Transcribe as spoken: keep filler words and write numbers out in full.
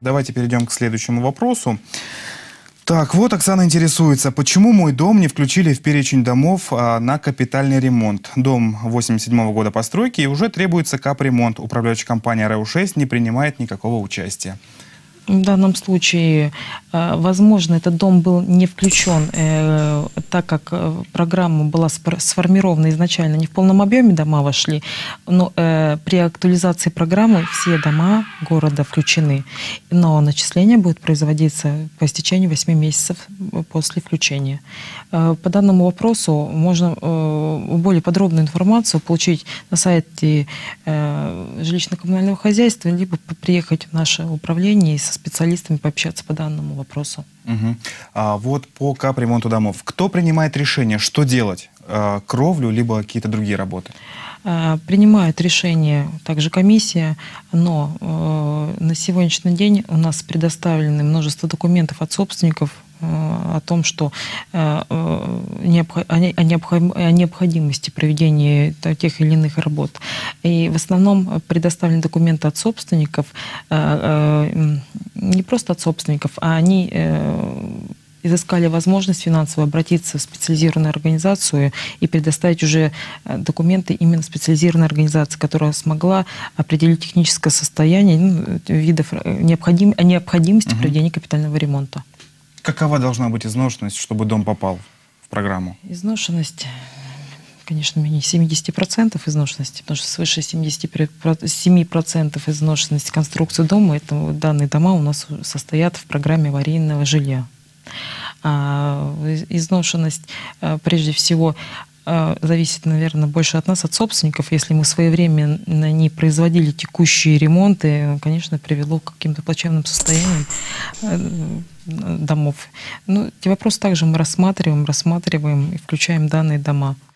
Давайте перейдем к следующему вопросу. Так, вот Оксана интересуется, почему мой дом не включили в перечень домов а, на капитальный ремонт? Дом восемьдесят седьмого года постройки, и уже требуется капремонт. Управляющая компания РЭО шесть не принимает никакого участия. В данном случае, возможно, этот дом был не включен, так как программа была сформирована изначально, не в полном объеме дома вошли, но при актуализации программы все дома города включены. Но начисление будет производиться по истечению восьми месяцев после включения. По данному вопросу можно более подробную информацию получить на сайте жилищно-коммунального хозяйства, либо приехать в наше управление и со специалистами пообщаться по данному вопросу. Угу. А вот по капремонту домов. Кто принимает решение, что делать? А, кровлю, либо какие-то другие работы? А, принимает решение также комиссия, но э, на сегодняшний день у нас предоставлены множество документов от собственников о том, что э, необход... о необходимости проведения тех или иных работ. И в основном предоставлены документы от собственников, э, э, не просто от собственников, а они э, изыскали возможность финансово обратиться в специализированную организацию и предоставить уже документы именно специализированной организации, которая смогла определить техническое состояние, ну, видов необходим... необходимости угу. проведения капитального ремонта. Какова должна быть изношенность, чтобы дом попал в программу? Изношенность, конечно, менее семидесяти процентов изношенности, потому что свыше семидесяти семи процентов изношенности конструкции дома, это данные дома у нас состоят в программе аварийного жилья. А изношенность, прежде всего, зависит, наверное, больше от нас, от собственников. Если мы своевременно не производили текущие ремонты, конечно, привело к каким-то плачевным состояниям домов. Ну, эти вопросы также мы рассматриваем, рассматриваем и включаем данные дома.